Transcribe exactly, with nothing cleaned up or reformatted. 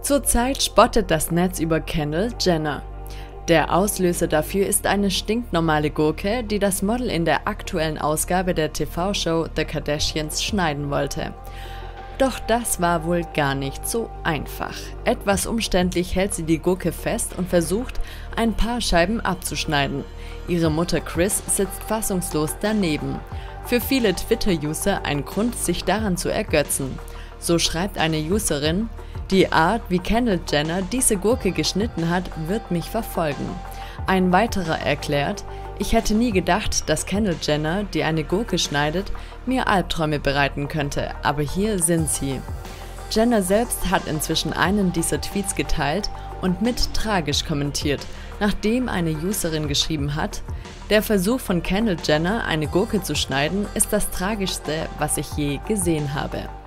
Zurzeit spottet das Netz über Kendall Jenner. Der Auslöser dafür ist eine stinknormale Gurke, die das Model in der aktuellen Ausgabe der T V-Show The Kardashians schneiden wollte. Doch das war wohl gar nicht so einfach. Etwas umständlich hält sie die Gurke fest und versucht, ein paar Scheiben abzuschneiden. Ihre Mutter Kris sitzt fassungslos daneben. Für viele Twitter-User ein Grund, sich daran zu ergötzen. So schreibt eine Userin: Die Art, wie Kendall Jenner diese Gurke geschnitten hat, wird mich verfolgen. Ein weiterer erklärt: Ich hätte nie gedacht, dass Kendall Jenner, die eine Gurke schneidet, mir Albträume bereiten könnte, aber hier sind sie. Jenner selbst hat inzwischen einen dieser Tweets geteilt und mit tragisch kommentiert, nachdem eine Userin geschrieben hat: Der Versuch von Kendall Jenner, eine Gurke zu schneiden, ist das Tragischste, was ich je gesehen habe.